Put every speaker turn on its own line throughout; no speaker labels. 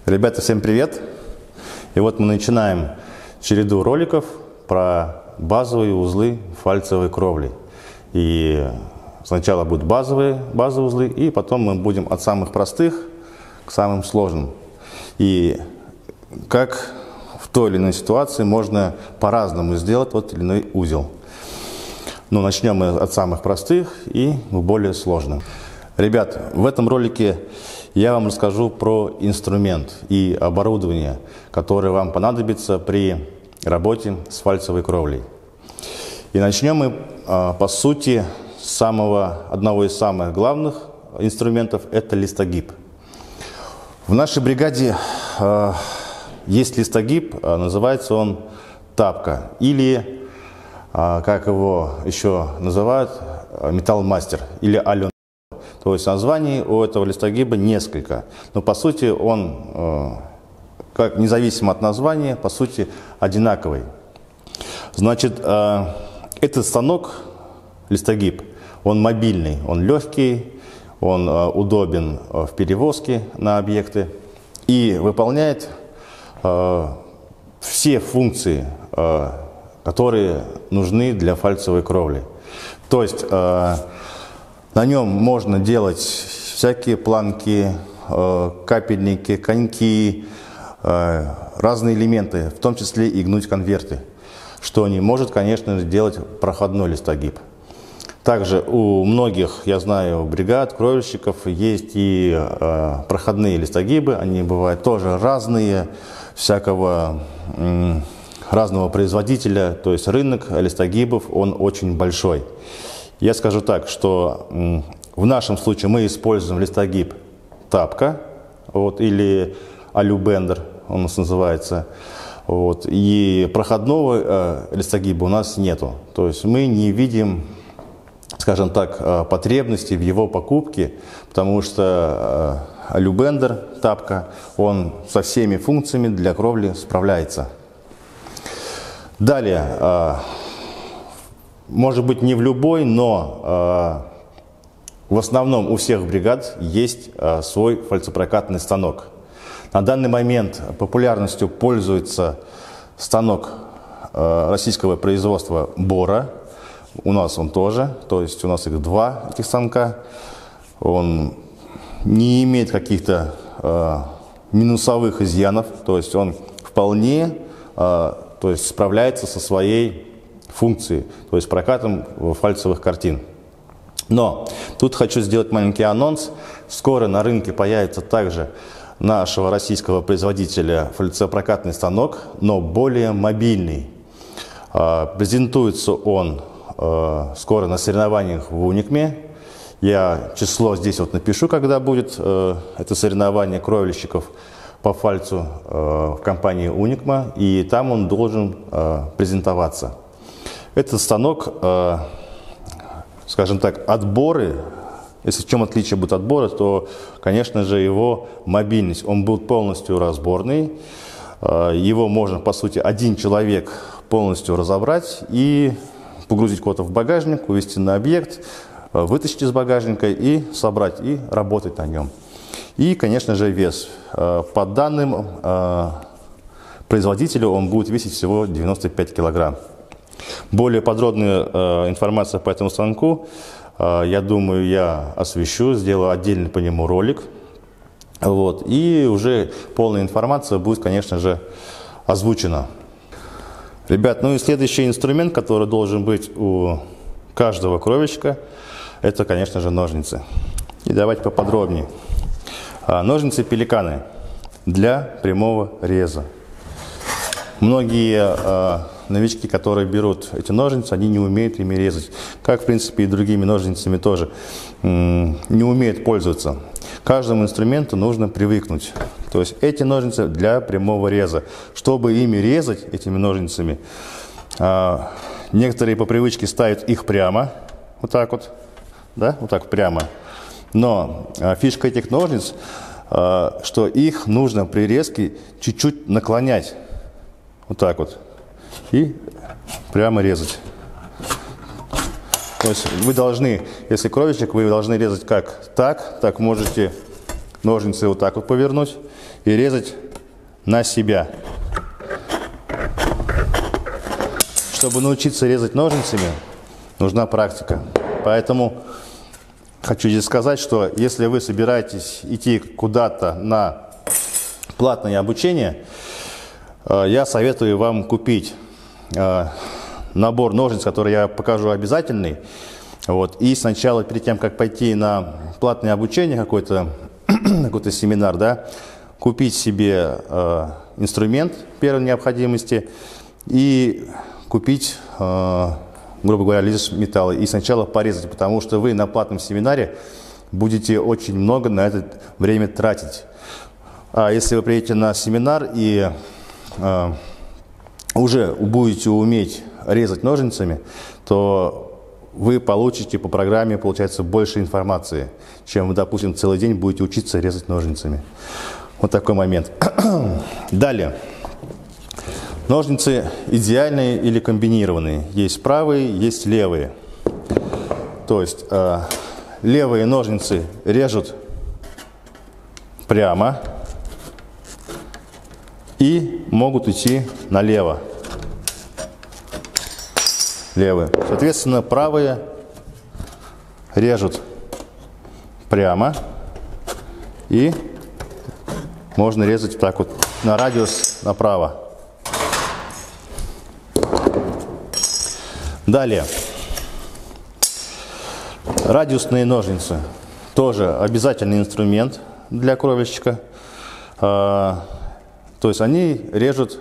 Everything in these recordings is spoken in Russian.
Ребята, всем привет! И вот мы начинаем череду роликов про базовые узлы фальцевой кровли. И сначала будут базовые узлы, и потом мы будем от самых простых к самым сложным. И как в той или иной ситуации можно по-разному сделать тот или иной узел. Но начнем мы от самых простых и к более сложным. Ребят, в этом ролике я вам расскажу про инструмент и оборудование, которое вам понадобится при работе с фальцевой кровлей. И начнем мы, по сути, с одного из самых главных инструментов – это листогиб. В нашей бригаде есть листогиб, называется он тапка, или, как его еще называют, металлмастер или ален. То есть названий у этого листогиба несколько, но по сути он, как независимо от названия, по сути одинаковый. Значит, этот станок, листогиб, он мобильный, он легкий, он удобен в перевозке на объекты и выполняет все функции, которые нужны для фальцевой кровли. То есть на нем можно делать всякие планки, капельники, коньки, разные элементы, в том числе и гнуть конверты, что не может, конечно, делать проходной листогиб. Также у многих, я знаю, бригад, кровельщиков есть и проходные листогибы, они бывают тоже разные, разного производителя, то есть рынок листогибов, он очень большой. Я скажу так, что в нашем случае мы используем листогиб тапка, или алюбендер, он у нас называется, и проходного листогиба у нас нету. То есть мы не видим, скажем так, потребности в его покупке, потому что алюбендер тапка, он со всеми функциями для кровли справляется. Далее. Может быть, не в любой, но в основном у всех бригад есть свой фальцепрокатный станок. На данный момент популярностью пользуется станок российского производства Бора. У нас он тоже, то есть у нас их два, этих станка. Он не имеет каких-то минусовых изъянов, то есть он вполне справляется со своей функции, то есть прокатом фальцевых картин. Но тут хочу сделать маленький анонс. Скоро на рынке появится также нашего российского производителя фальцепрокатный станок, но более мобильный. Презентуется он скоро на соревнованиях в Уникме. Я число здесь вот напишу, когда будет это соревнование кровельщиков по фальцу в компании Уникма, и там он должен презентоваться. Этот станок, скажем так, отборы, если в чем отличие будет отбора, то, конечно же, его мобильность. Он будет полностью разборный. Его можно, по сути, один человек полностью разобрать и погрузить куда-то в багажник, увезти на объект, вытащить из багажника и собрать, и работать на нем. И, конечно же, вес. По данным производителя, он будет весить всего 95 килограмм. Более подробную информацию по этому станку, я думаю, я освещу, сделаю отдельный по нему ролик. И уже полная информация будет, конечно же, озвучена. Ребят, и следующий инструмент, который должен быть у каждого кровельщика, это, конечно же, ножницы. И давайте поподробнее. Ножницы-пеликаны для прямого реза. Многие новички, которые берут эти ножницы, они не умеют ими резать. Как, в принципе, и другими ножницами тоже не умеют пользоваться. Каждому инструменту нужно привыкнуть. То есть эти ножницы для прямого реза. Чтобы ими резать, этими ножницами, некоторые по привычке ставят их прямо, вот так вот, да, вот так прямо. Но фишка этих ножниц, что их нужно при резке чуть-чуть наклонять. Вот так вот. И прямо резать. То есть вы должны, если кровельщик, вы должны резать как так можете ножницы вот так вот повернуть и резать на себя. Чтобы научиться резать ножницами, нужна практика. Поэтому хочу здесь сказать, что если вы собираетесь идти куда-то на платное обучение, я советую вам купить набор ножниц, который я покажу обязательный. Вот. И сначала, перед тем, как пойти на платное обучение, какой-то семинар, да, купить себе инструмент первой необходимости и купить, грубо говоря, лист металла и сначала порезать, потому что вы на платном семинаре будете очень много на это время тратить. А если вы приедете на семинар и уже будете уметь резать ножницами, то вы получите по программе, получается, больше информации, чем вы, допустим, целый день будете учиться резать ножницами. Вот такой момент. Далее. Ножницы идеальные или комбинированные. Есть правые, есть левые. То есть левые ножницы режут прямо и могут идти налево. Левые. Соответственно, правые режут прямо и можно резать так вот на радиус направо. Далее. Радиусные ножницы. Тоже обязательный инструмент для кровельщика. То есть они режут,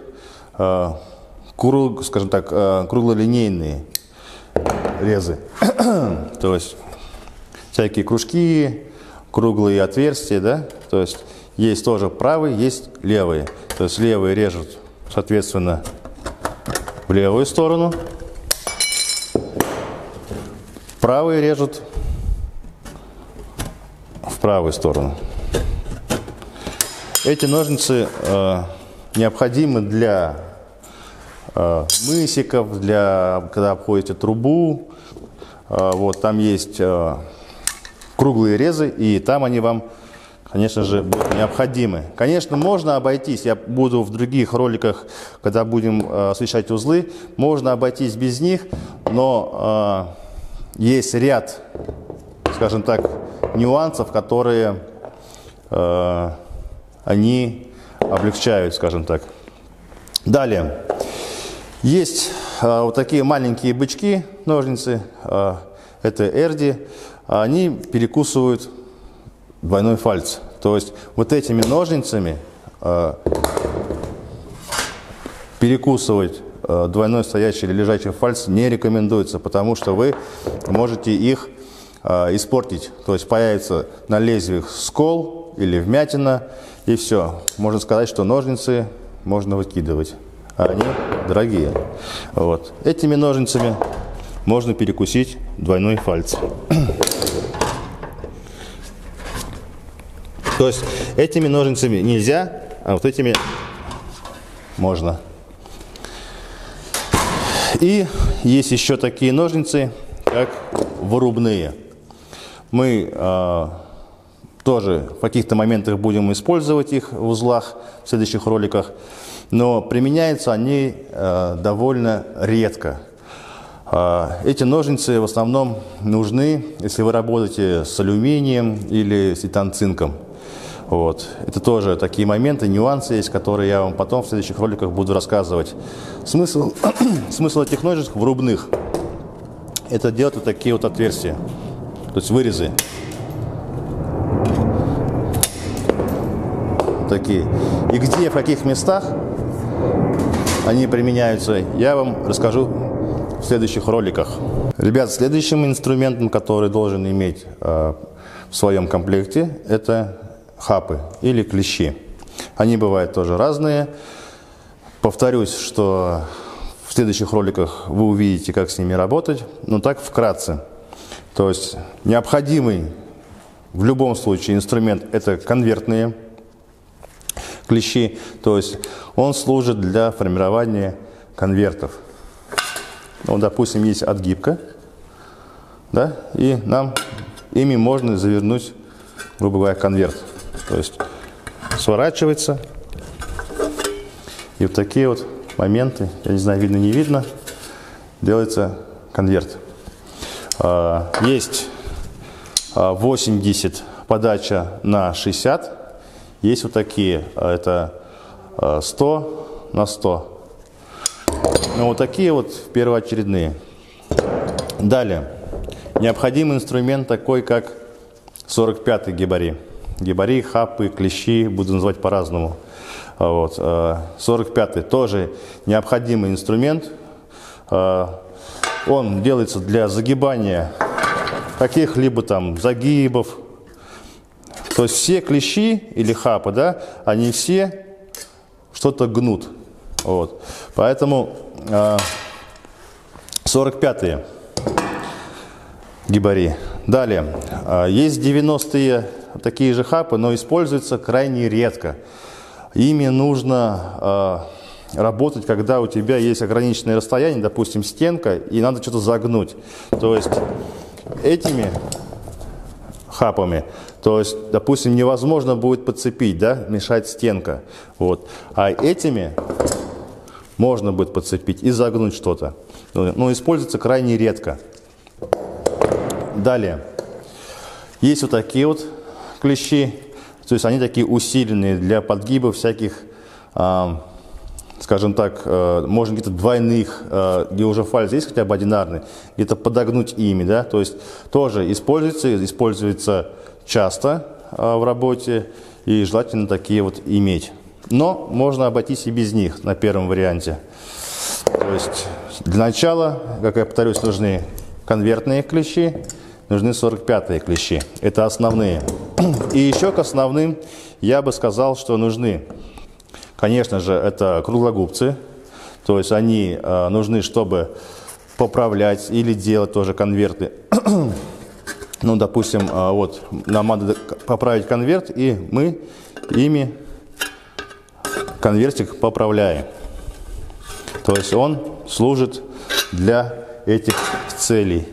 скажем так, круглолинейные резы. То есть всякие кружки, круглые отверстия, да? То есть есть тоже правые, есть левые. То есть левые режут, соответственно, в левую сторону. Правые режут в правую сторону. Эти ножницы необходимы для мысиков, для когда обходите трубу. Вот, там есть круглые резы, и там они вам, конечно же, будут необходимы. Конечно, можно обойтись, я буду в других роликах, когда будем освещать узлы, можно обойтись без них, но есть ряд, скажем так, нюансов, которые они облегчают, скажем так. Далее. Есть вот такие маленькие бычки, ножницы, это эрди, они перекусывают двойной фальц. То есть вот этими ножницами перекусывать двойной стоящий или лежачий фальц не рекомендуется, потому что вы можете их испортить. То есть появится на лезвиях скол или вмятина, и все. Можно сказать, что ножницы можно выкидывать, а они дорогие. Вот. Этими ножницами можно перекусить двойной фальц. То есть этими ножницами нельзя, а вот этими можно. И есть еще такие ножницы, как вырубные. Мы тоже в каких-то моментах будем использовать их в узлах в следующих роликах, но применяются они довольно редко. Эти ножницы в основном нужны, если вы работаете с алюминием или с титан-цинком. Вот. Это тоже такие моменты, нюансы есть, которые я вам потом в следующих роликах буду рассказывать. Смысл этих ножниц вырубных – это делать вот такие вот отверстия, то есть вырезы. Такие. И где, в каких местах они применяются, я вам расскажу в следующих роликах. Ребят, следующим инструментом, который должен иметь в своем комплекте, это хапы или клещи. Они бывают тоже разные. Повторюсь, что в следующих роликах вы увидите, как с ними работать. Но так вкратце. То есть необходимый в любом случае инструмент – это конвертные клещи. То есть он служит для формирования конвертов. Ну, допустим, есть отгибка, да, и нам ими можно завернуть, грубо говоря, конверт. То есть сворачивается. И вот такие вот моменты, я не знаю, видно, не видно, делается конверт. Есть 80 подача на 60. Есть вот такие, это 100 на 100. Ну, вот такие вот первоочередные. Далее. Необходимый инструмент такой, как 45-й гибари. Гибари, хапы, клещи, буду называть по-разному. Вот. 45-й тоже необходимый инструмент. Он делается для загибания каких-либо там загибов. То есть все клещи или хапы, да, они все что-то гнут. Вот. Поэтому 45-е гибари. Далее. Есть 90-е такие же хапы, но используются крайне редко. Ими нужно работать, когда у тебя есть ограниченное расстояние, допустим, стенка, и надо что-то загнуть. То есть этими хапами, то есть, допустим, невозможно будет подцепить, да, мешает стенка. Вот. А этими можно будет подцепить и загнуть что-то. Но используется крайне редко. Далее. Есть вот такие вот клещи. То есть они такие усиленные для подгиба всяких, скажем так, можно где-то двойных, где уже фальц есть хотя бы одинарный, где-то подогнуть ими, да. То есть тоже используется часто в работе и желательно такие вот иметь. Но можно обойтись и без них на первом варианте. То есть для начала, как я повторюсь, нужны конвертные клещи, нужны 45-е клещи. Это основные. И еще к основным я бы сказал, что нужны, конечно же, это круглогубцы. То есть они нужны, чтобы поправлять или делать тоже конверты. Ну, допустим, вот нам надо поправить конверт, и мы ими конвертик поправляем. То есть он служит для этих целей.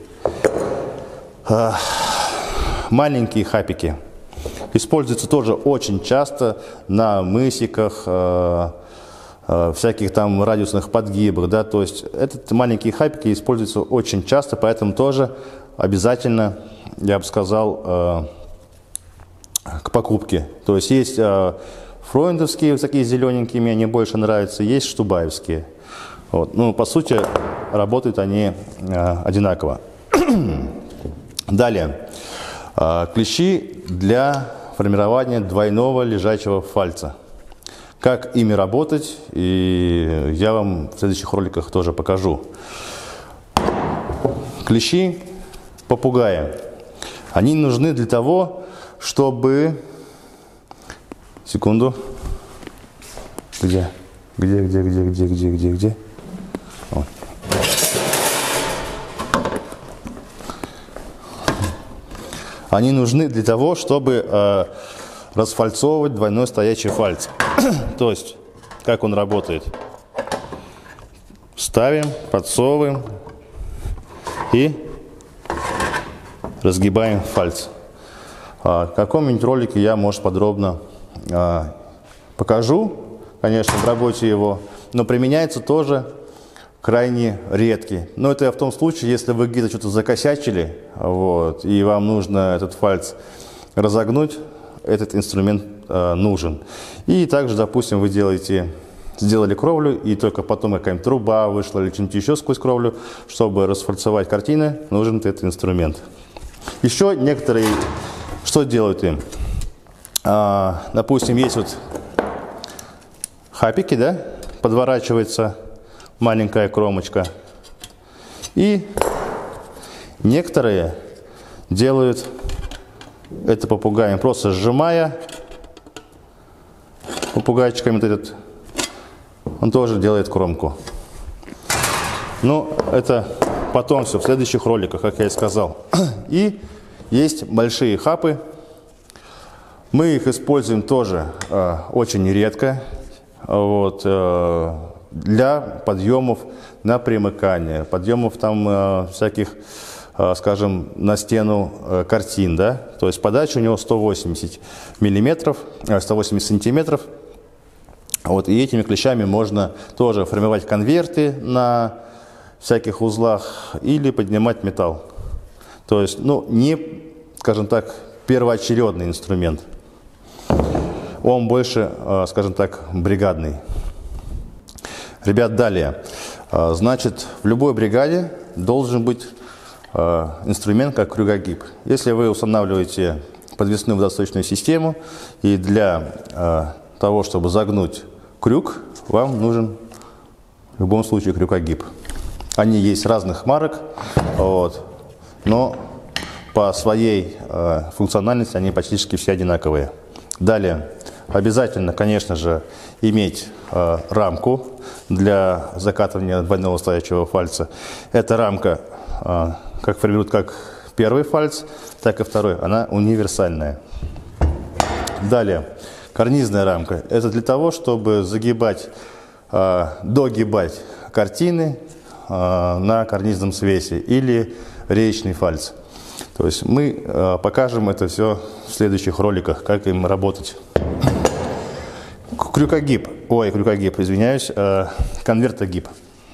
Маленькие хапики используются тоже очень часто на мысиках, всяких там радиусных подгибах, да, то есть этот маленькие хапики используются очень часто, поэтому тоже обязательно, я бы сказал, к покупке. То есть есть фройндовские, вот такие зелененькие, мне они больше нравятся, есть штубаевские. Вот. Ну, по сути, работают они одинаково. Далее. Клещи для формирования двойного лежачего фальца. Как ими работать, и я вам в следующих роликах тоже покажу. Клещи попугая. Они нужны для того, чтобы... Секунду. Где? Вот. Они нужны для того, чтобы расфальцовывать двойной стоячий фальц. То есть, как он работает? Ставим, подсовываем и разгибаем фальц. В каком-нибудь ролике я, может, подробно покажу, конечно, в работе его, но применяется тоже крайне редкий. Но это в том случае, если вы где-то что-то закосячили, вот, и вам нужно этот фальц разогнуть, этот инструмент нужен. И также, допустим, вы сделали кровлю, и только потом какая-нибудь труба вышла или что-нибудь еще сквозь кровлю, чтобы расфальцевать картины, нужен этот инструмент. Еще некоторые, что делают им? Допустим, есть вот хапики, да, подворачивается маленькая кромочка. И некоторые делают это попугаем, просто сжимая попугайчиками вот этот, он тоже делает кромку. Ну, это потом все, в следующих роликах, как я и сказал. И есть большие хапы. Мы их используем тоже очень редко. Вот, для подъемов на примыкание, подъемов там всяких скажем, на стену картин, да, то есть подача у него 180 миллиметров, 180 сантиметров. Вот, и этими клещами можно тоже формировать конверты на всяких узлах или поднимать металл. То есть, ну, не, скажем так, первоочередный инструмент. Он больше, скажем так, бригадный. Ребят, далее. Значит, в любой бригаде должен быть инструмент как крюкогиб. Если вы устанавливаете подвесную водосточную систему, и для того, чтобы загнуть крюк, вам нужен в любом случае крюкогиб. Они есть разных марок, вот, но по своей функциональности они практически все одинаковые. Далее, обязательно, конечно же, иметь рамку для закатывания двойного стоячего фальца. Эта рамка как формирует как первый фальц, так и второй. Она универсальная. Далее, карнизная рамка. Это для того, чтобы загибать, догибать картины на карнизном свесе или реечный фальц. То есть мы покажем это все в следующих роликах, как им работать. Крюкогиб, извиняюсь, конвертогиб.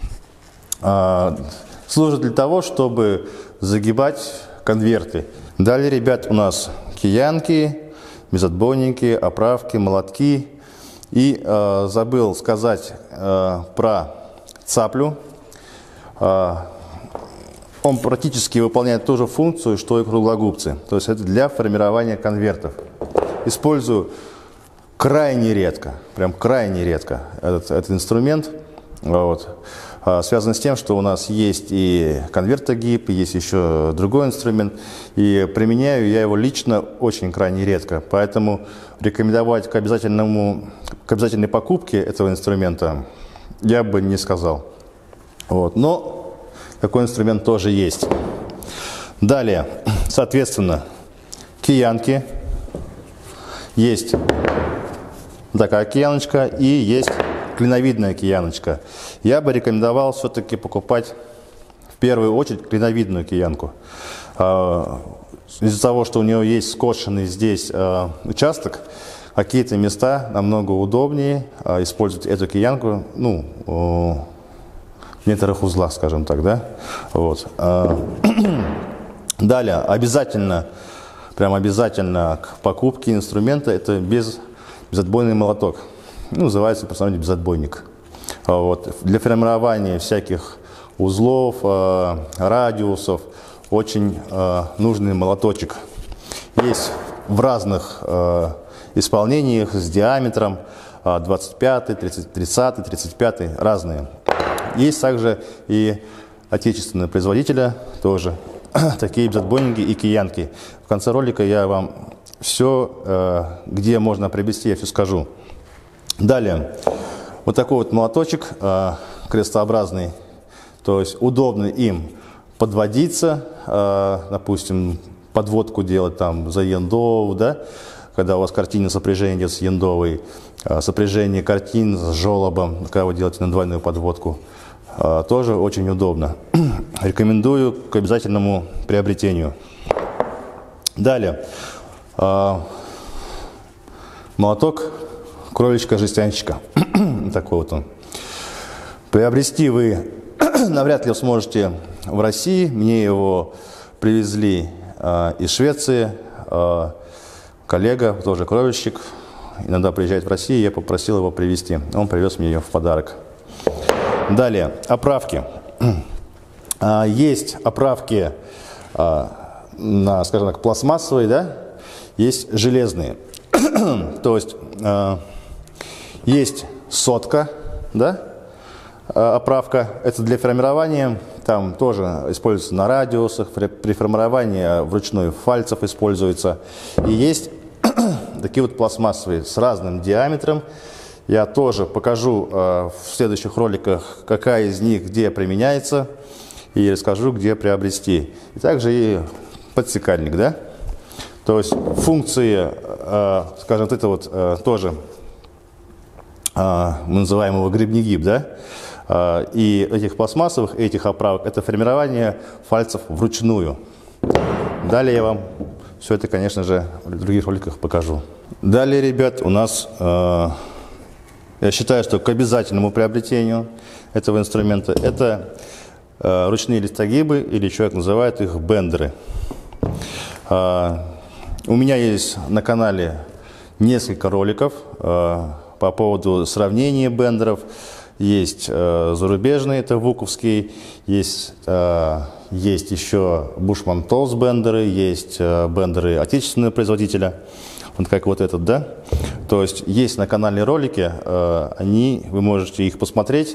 Служит для того, чтобы загибать конверты. Далее, ребят, у нас киянки, безотбойники, оправки, молотки. И забыл сказать про цаплю. Он практически выполняет ту же функцию, что и круглогубцы. То есть это для формирования конвертов. Использую крайне редко, прям крайне редко этот инструмент. Вот. Связано с тем, что у нас есть и конвертогиб, есть еще другой инструмент. И применяю я его лично очень крайне редко. Поэтому рекомендовать к обязательной покупке этого инструмента я бы не сказал. Вот. Но такой инструмент тоже есть. Далее, соответственно, киянки. Есть такая кияночка и есть клиновидная кияночка. Я бы рекомендовал все-таки покупать в первую очередь клиновидную киянку. Из-за того, что у нее есть скошенный здесь участок, какие-то места намного удобнее использовать эту киянку, ну, в некоторых узлах, скажем так, да. Вот. Далее, обязательно, прям обязательно к покупке инструмента это безотбойный молоток. Ну, называется персонально безотбойник. Вот. Для формирования всяких узлов, радиусов очень нужный молоточек. Есть в разных исполнениях с диаметром 25, 30, 35, разные. Есть также и отечественные производители тоже такие безотбойники и киянки. В конце ролика я вам все, где можно приобрести, я все скажу. Далее, вот такой вот молоточек крестообразный, то есть удобно им подводиться, допустим, подводку делать там за яндов, да, когда у вас картинное сопряжение идет с яндовой, сопряжение картин с желобом, когда вы делаете на двойную подводку, тоже очень удобно. Рекомендую к обязательному приобретению. Далее, молоток кроличка-жестянщика. Такой вот он. Приобрести вы навряд ли сможете в России. Мне его привезли из Швеции. Коллега, тоже кроличник, иногда приезжает в Россию, я попросил его привезти. Он привез мне ее в подарок. Далее, оправки. Есть оправки, скажем так, пластмассовые, да? Есть железные. То есть есть сотка, да? Оправка. Это для формирования. Там тоже используется на радиусах, при формировании вручную фальцев используется. И есть такие вот пластмассовые с разным диаметром. Я тоже покажу в следующих роликах, какая из них где применяется, и расскажу, где приобрести. И также и подсекальник, да? То есть функции, скажем, вот это вот тоже мы называем его гребнегиб, да? и этих пластмассовых, и этих оправок, это формирование фальцев вручную. Далее я вам все это, конечно же, в других роликах покажу. Далее, ребят, у нас, я считаю, что к обязательному приобретению этого инструмента это ручные листогибы, или человек называет их бендеры. У меня есть на канале несколько роликов по поводу сравнения бендеров. Есть зарубежные, это вуковские, есть еще Bushman Tools бендеры, есть бендеры отечественного производителя, вот как вот этот, да. То есть на канале ролики, вы можете их посмотреть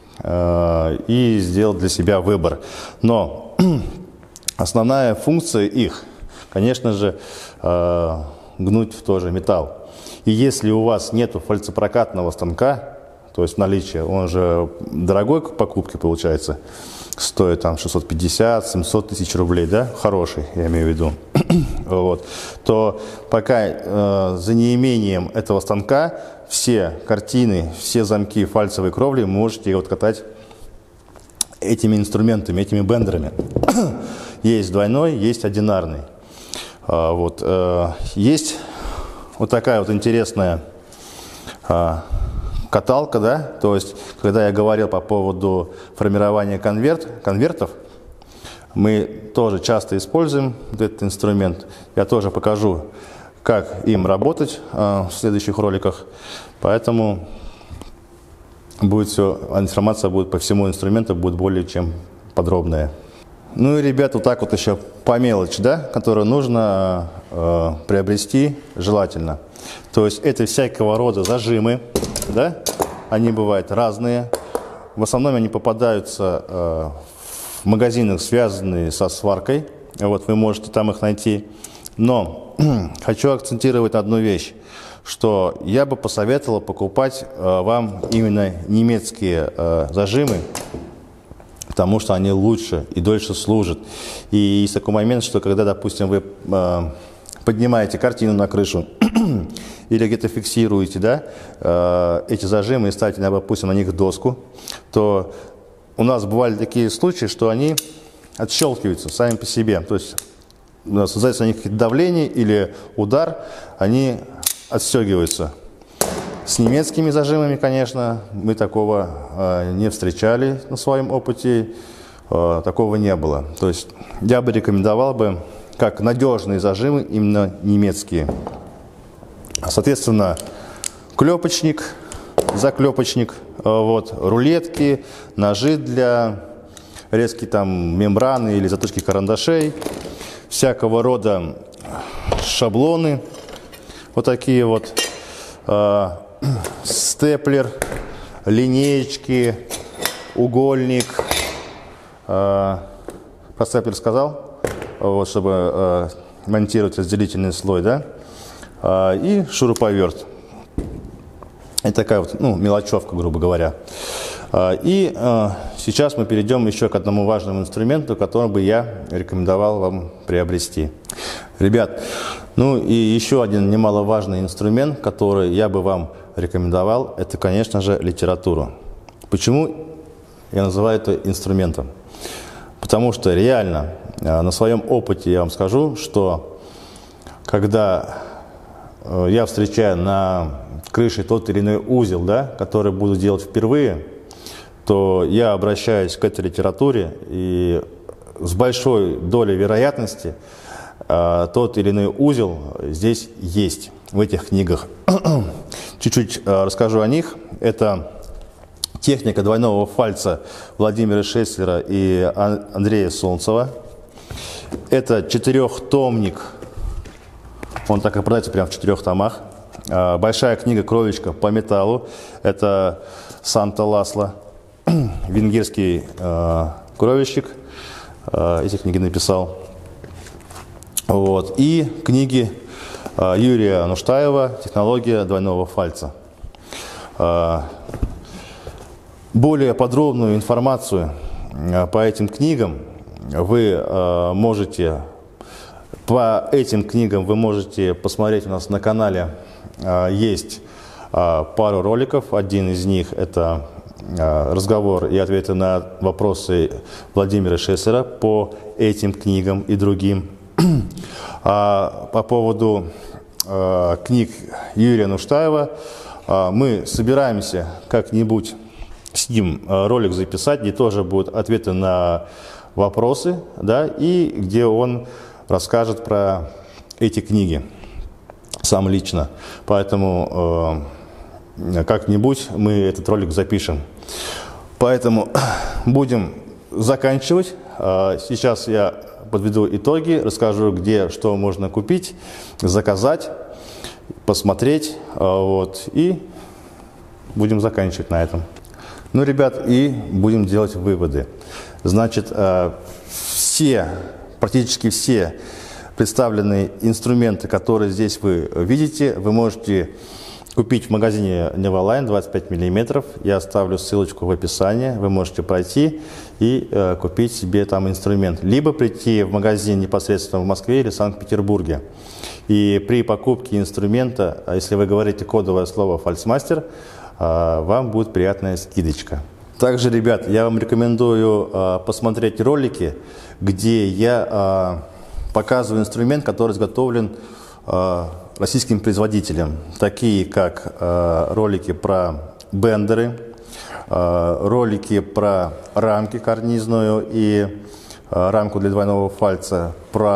и сделать для себя выбор. Но основная функция их, конечно же, гнуть тоже металл. И если у вас нет фальцепрокатного станка, то есть наличие, он же дорогой к покупке получается, стоит там 650-700 тысяч рублей, да, хороший, я имею в виду, вот, то пока за неимением этого станка все картины, все замки фальцевой кровли можете вот катать этими инструментами, этими бендерами. Есть двойной, есть одинарный. Вот, есть вот такая вот интересная каталка, да, то есть, когда я говорил по поводу формирования конвертов, мы тоже часто используем этот инструмент. Я тоже покажу, как им работать в следующих роликах, поэтому информация будет по всему инструменту будет более чем подробная. Ну и, ребят, вот так вот еще по мелочи, да, которую нужно приобрести желательно. То есть это всякого рода зажимы, да, они бывают разные. В основном они попадаются в магазинах, связанные со сваркой. Вот вы можете там их найти. Но хочу акцентировать на одну вещь, что я бы посоветовал покупать вам именно немецкие зажимы, потому что они лучше и дольше служат. И есть такой момент, что когда, допустим, вы поднимаете картину на крышу или где-то фиксируете, да, эти зажимы и ставите, допустим, на них доску, то у нас бывали такие случаи, что они отщелкиваются сами по себе. То есть создается на них давление или удар, они отстегиваются. С немецкими зажимами, конечно, мы такого не встречали на своем опыте, такого не было. То есть я бы рекомендовал бы как надежные зажимы именно немецкие. Соответственно, клепочник, заклепочник, вот, рулетки, ножи для резки там мембраны или заточки карандашей, всякого рода шаблоны, вот такие вот, степлер, линеечки, угольник, про степлер сказал, вот, чтобы монтировать разделительный слой, да, и шуруповерт. Это такая вот, мелочевка, грубо говоря. И сейчас мы перейдем еще к одному важному инструменту, который бы я рекомендовал вам приобрести. Ребят, и еще один немаловажный инструмент, который я бы вам рекомендовал, это, конечно же, литература. Почему я называю это инструментом? Потому что реально на своем опыте я вам скажу, что когда я встречаю на крыше тот или иной узел, да, который буду делать впервые, то я обращаюсь к этой литературе, и с большой долей вероятности тот или иной узел здесь есть, в этих книгах. Чуть-чуть расскажу о них. Это техника двойного фальца Владимира Шесслера и Андрея Солнцева. Это 4-томник. Он так и продается прямо в 4 томах. Большая книга «Кровечка по металлу». Это Санта Ласло, венгерский кровельщик. Эти книги написал. Вот. И книги Юрия Ануштаева «Технология двойного фальца». Более подробную информацию по этим книгам вы можете посмотреть у нас на канале. Есть пару роликов. Один из них — это разговор и ответы на вопросы Владимира Шессера по этим книгам и другим. А по поводу книг Юрия Нуштаева мы собираемся как-нибудь с ним ролик записать, где тоже будут ответы на вопросы, да, и где он расскажет про эти книги сам лично. Поэтому как-нибудь мы этот ролик запишем. Поэтому будем заканчивать. Сейчас я подведу итоги, расскажу, где что можно купить, заказать, посмотреть, вот, и будем заканчивать на этом. Ну, ребят, и будем делать выводы. Значит, практически все представленные инструменты, которые здесь вы видите, вы можете купить в магазине Nevaline 25 мм. Я оставлю ссылочку в описании. Вы можете пройти и купить себе там инструмент. Либо прийти в магазин непосредственно в Москве или Санкт-Петербурге. И при покупке инструмента, если вы говорите кодовое слово «Фальцмастер», вам будет приятная скидочка. Также, ребят, я вам рекомендую посмотреть ролики, где я показываю инструмент, который изготовлен российским производителем, такие как ролики про бендеры, ролики про рамки карнизную и рамку для двойного фальца,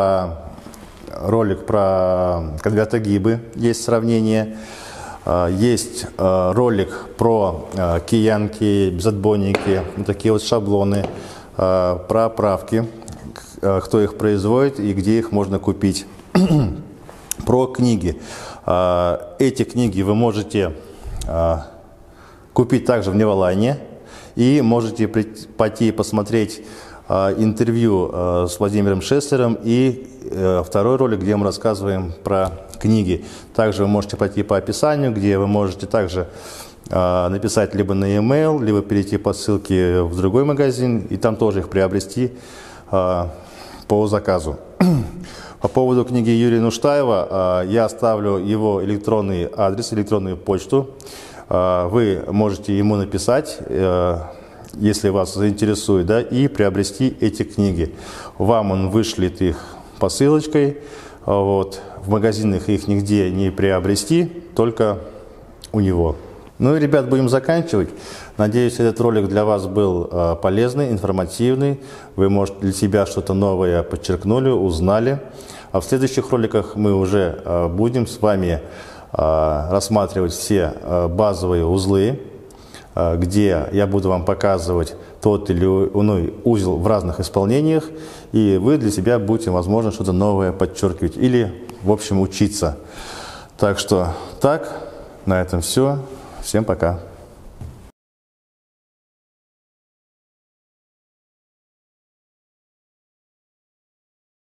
ролик про конвертогибы, есть сравнение, есть ролик про киянки, безотбойники, такие вот шаблоны, про оправки, кто их производит и где их можно купить. Про книги. Эти книги вы можете купить также в Nevaline и можете пойти посмотреть интервью с Владимиром Шессером и второй ролик, где мы рассказываем про книги. Также вы можете пойти по описанию, где вы можете также написать либо на e-mail, либо перейти по ссылке в другой магазин и там тоже их приобрести по заказу. По поводу книги Юрия Нуштаева я оставлю его электронный адрес, электронную почту. Вы можете ему написать, если вас заинтересует, да, и приобрести эти книги. Вам он вышлет их посылочкой. Вот. В магазинах их нигде не приобрести, только у него. Ну и, ребят, будем заканчивать. Надеюсь, этот ролик для вас был полезный, информативный. Вы, может, для себя что-то новое подчеркнули, узнали. А в следующих роликах мы уже будем с вами рассматривать все базовые узлы, где я буду вам показывать тот или иной узел в разных исполнениях, и вы для себя будете, возможно, что-то новое подчеркивать или, в общем, учиться. Так что, на этом все. Всем пока.